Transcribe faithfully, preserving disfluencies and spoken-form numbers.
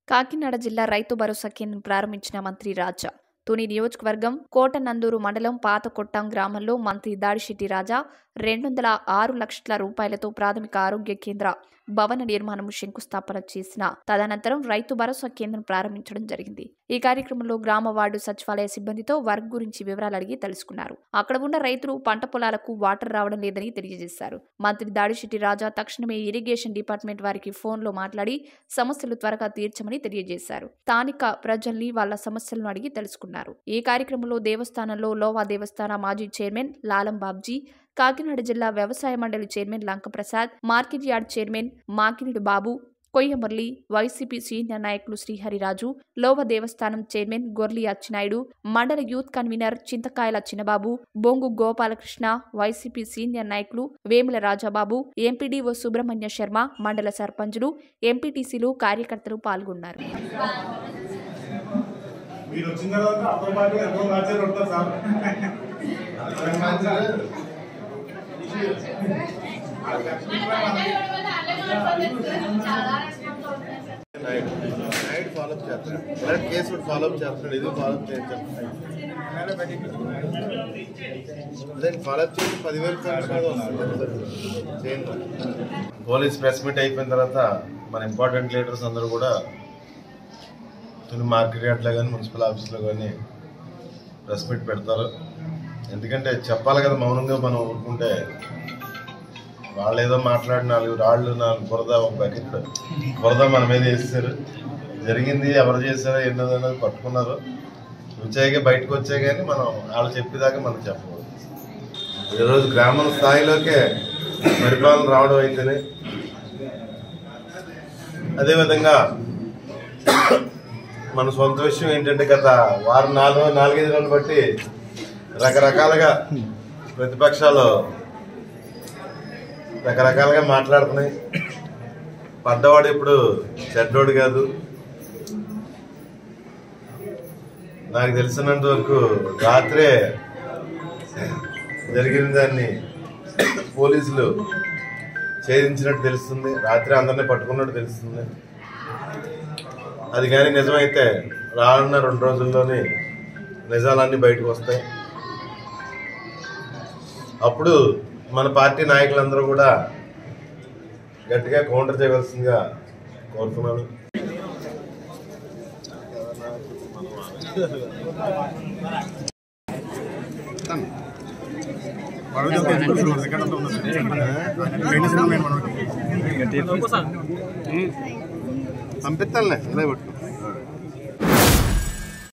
కాకినాడ జిల్లా రైతు భరోసా కేంద్రం ప్రారంభించిన మంత్రి రాజా. తుని నియోజకవర్గం కోటనందూరు మండలం పాతకొట్టం గ్రామంలో మంత్రి దాడిశెట్టి రాజా రెండు వందల ఆరు లక్షల రూపాయలతో ప్రాథమిక ఆరోగ్య కేంద్ర భవన నిర్మాణం శంకుస్థాపన చేసిన తదనంతరం రైతు భరోసా కేంద్రం ప్రారంభించడం జరిగింది. ఈ కార్యక్రమంలో గ్రామ వార్డు సచివాలయ సిబ్బందితో వర్క్ గురించి వివరాలు అడిగి తెలుసుకున్నారు. అక్కడ ఉన్న రైతులు పంట పొలాలకు వాటర్ రావడం లేదని తెలియజేశారు. మంత్రి దాడిశెట్టి రాజా తక్షణమే ఇరిగేషన్ డిపార్ట్మెంట్ వారికి ఫోన్లో మాట్లాడి సమస్యలు త్వరగా తీర్చమని తెలియజేశారు. స్థానిక ప్రజల్ని వాళ్ల సమస్యలను అడిగి తెలుసుకున్నారు. ఈ కార్యక్రమంలో దేవస్థానంలో లోవా దేవస్థాన మాజీ చైర్మన్ లాలం బాబ్జీ, కాకినాడ జిల్లా వ్యవసాయ మండలి chairman Lankaprasad, market yard chairman Makinidu Babu, Koyyamurali, YCP senior నాయకులు శ్రీహరిరాజు, లోవ దేవస్థానం చైర్మన్ గొర్లి అచ్చినాయుడు, మండల యూత్ కన్వీనర్ చింతకాయల చిన్నబాబు, బొంగు గోపాలకృష్ణ, వైసీపీ సీనియర్ నాయకులు వేముల రాజాబాబు, ఎంపీడీఓ సుబ్రహ్మణ్య శర్మ, మండల సర్పంచులు, ఎంపీటీసీలు, కార్యకర్తలు పాల్గొన్నారు. ఫాలోఅప్ చేస్తాడు కేసు ఫాలోఅప్ చేస్తున్నాడు ఇది ఫాలోఅప్ చేస్తాడు ఫాలోఅప్ చేసి పదివేలు చేయండి. పోలీస్ ప్రెస్ మీట్ అయిపోయిన తర్వాత మన ఇంపార్టెంట్ లీడర్స్ అందరూ కూడా తుని మార్కెట్ యార్డ్లో కానీ మున్సిపల్ ఆఫీస్లో కానీ ప్రెస్ మీట్ పెడతారు. ఎందుకంటే చెప్పాలి కదా, మౌనంగా మనం ఊరుకుంటే వాళ్ళు ఏదో మాట్లాడి నాలుగు రాళ్ళు నాలుగు బురద ఒక బకెట్ బురద మన మీద వేసేసారు. జరిగింది ఎవరు చేశారో ఎన్నదో అనేది పట్టుకున్నారు. వచ్చాక బయటకు వచ్చే కానీ మనం వాళ్ళు చెప్పేదాకా మనం చెప్పకూడదు. ఈరోజు గ్రామం స్థాయిలోకే పరిపాలన రావడం అయితేనే, అదేవిధంగా మన సొంత విషయం ఏంటంటే గత వారం నాలుగు నాలుగైదు రోజులు బట్టి రకరకాలుగా ప్రతిపక్షాలు రకరకాలుగా మాట్లాడుతున్నాయి. పడ్డవాడు ఇప్పుడు చెడ్డోడు కాదు. నాకు తెలిసినంత వరకు రాత్రే జరిగిన దాన్ని పోలీసులు ఛేదించినట్టు తెలుస్తుంది. రాత్రి అందరినీ పట్టుకున్నట్టు తెలుస్తుంది. అది కానీ నిజమైతే రానున్న రెండు రోజుల్లోనే నిజాలన్నీ బయటకు వస్తాయి. అప్పుడు మన పార్టీ నాయకులందరూ కూడా గట్టిగా కౌంటర్ చేయవలసిందిగా కోరుతున్నాను. పంపిస్తానులే ఇలా పట్టు.